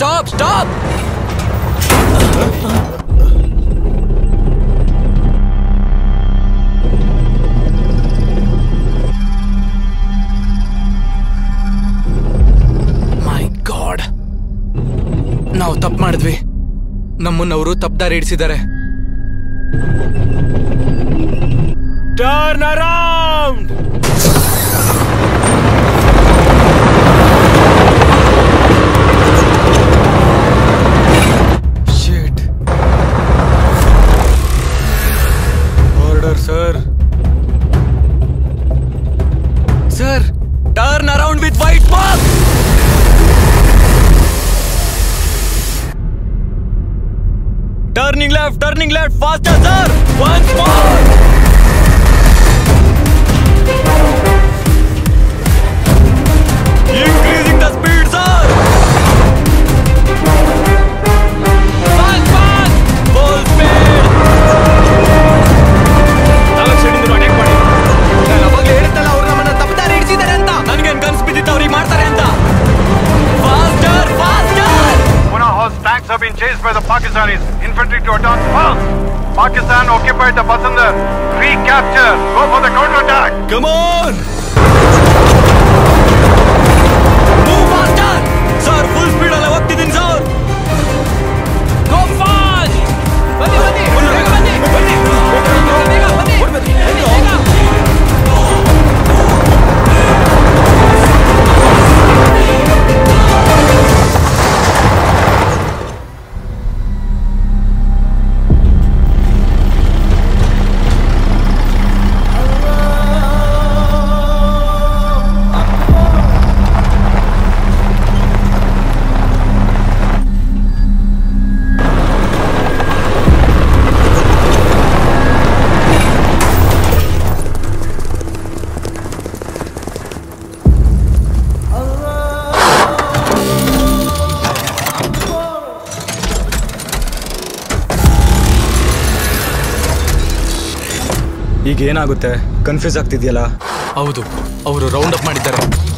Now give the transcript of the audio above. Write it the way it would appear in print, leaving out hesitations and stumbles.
Stop! Stop! My God! ನಾವು ತಪ್ಪು ಮಾಡಿದ್ವಿ. ನಮ್ಮನ್ನವರು ತಪ್ಪು ದಾರಿ ಹಿಡಿಸಿದ್ದಾರೆ. Turn around! Shit. Order, sir. Sir, turn around with white mark! Turning left, faster, sir! Once more! Increasing the speed, sir! Fast! Full speed! ನಾಲ್ಕು ಸೈಡಿಂದ attack ಮಾಡಿ. ನಾನು ಅವಾಗಲೇ ಹೇಳಿದ್ದಲ್ಲ ಅವ್ರು ನಮ್ಮನ್ನ ತಪ್ಪು ದಾರಿ ಹಿಡಿಸಿದ್ದಾರೆ ಅಂತ. ನನಗೇನು ಕನಸು ಬಿದ್ದಿತ್ತು ಅವ್ರಿಗೆ ಮಾಡ್ತಾರೆ ಅಂತ. Faster! Pune horse tanks have been chased by the Pakistanis. Infantry to attack fast. Pakistan occupied the Basandar. Recapture. Go for the counter-attack. Come on! Move faster! Sir, full speed alle ಹೋಗ್ತಿದ್ದೀನಿ sir. Go fast! ಬನ್ನಿ ಬೇಗ ಬನ್ನಿ. ಈಗ ಏನಾಗುತ್ತೆ? Confuse ಆಗ್ತಿದೆಯಲ್ಲ? ಹೌದು, ಅವರು round up ಮಾಡಿದ್ದಾರೆ.